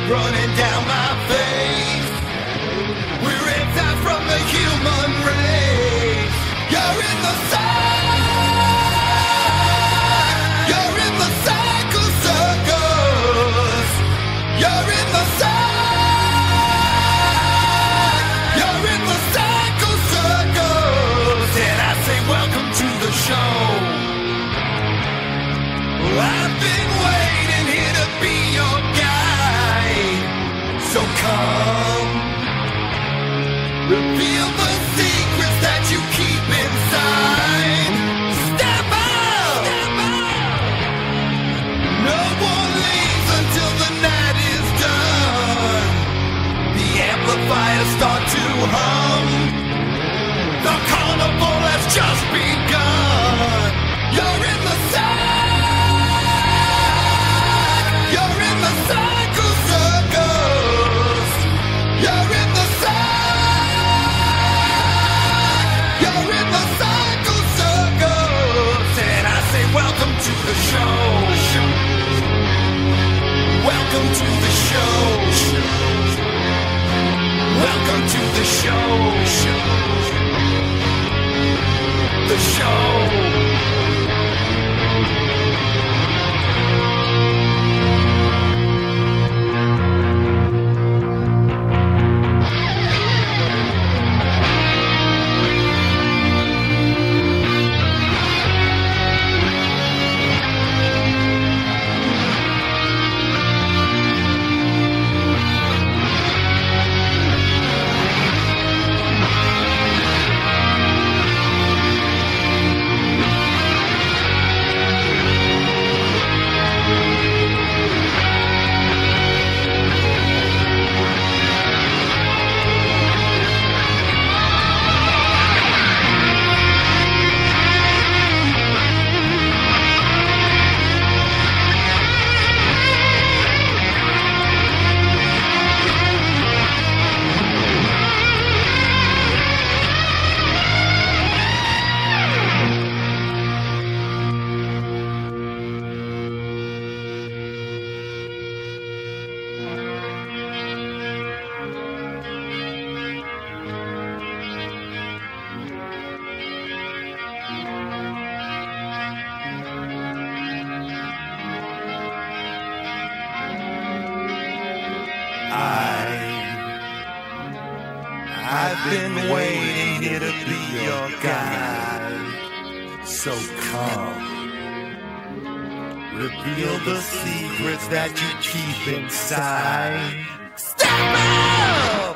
running down my face. We're exiled from the human race. You're in the You're in the cycle circus. You're in the You're in the cycle circus. And I say welcome to the show. I've been waiting here to be your guide. So come, reveal the secrets that you keep inside. Step out! No one leaves until the night is done. The amplifiers start to hum. The carnival has just begun. You're in the You're in the cycle circus. You're in the You're in the cycle circus. And I say welcome to the show. Welcome to the show. Welcome to the show. The show. I've been waiting here to be your guide. So come, reveal the secrets that you keep inside. Step up!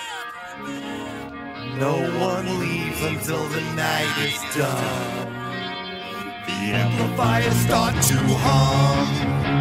No one leaves until the night is done. The amplifiers start to hum.